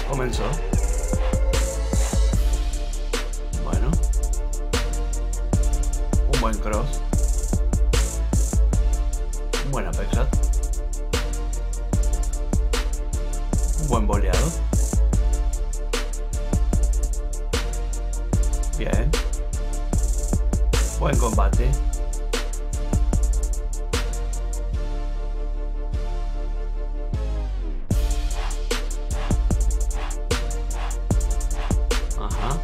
Comenzó. Bueno. Un buen cross. Un buen uppercut. Un buen boleado. Bien. Buen combate. Ajá.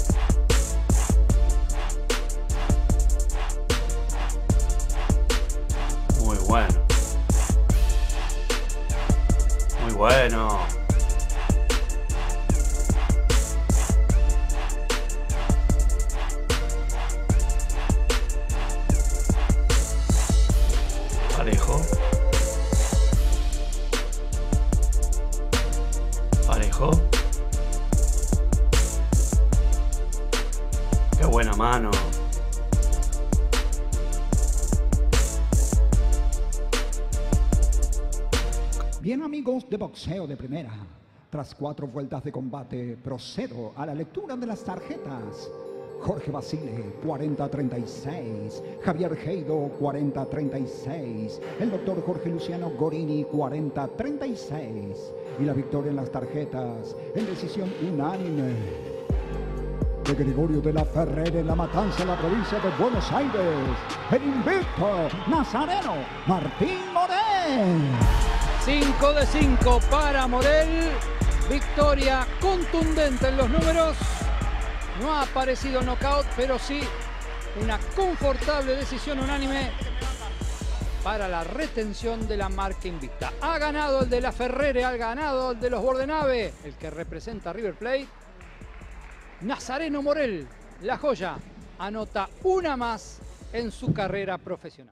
Muy bueno. Muy bueno. Parejo. Parejo. Qué buena mano. Bien, amigos de Boxeo de Primera, tras 4 vueltas de combate, procedo a la lectura de las tarjetas. Jorge Basile, 40-36. Javier Heido, 40-36. El doctor Jorge Luciano Gorini, 40-36. Y la victoria en las tarjetas, en decisión unánime, de Gregorio de la Ferrera en La Matanza, en la provincia de Buenos Aires. El invicto nazareno Martín Morel. 5 de 5 para Morel. Victoria contundente en los números. No ha aparecido knockout, pero sí una confortable decisión unánime para la retención de la marca invicta. Ha ganado el de la Ferrere, ha ganado el de los Bordenave, el que representa a River Plate. Nazareno Morel, la joya, anota una más en su carrera profesional.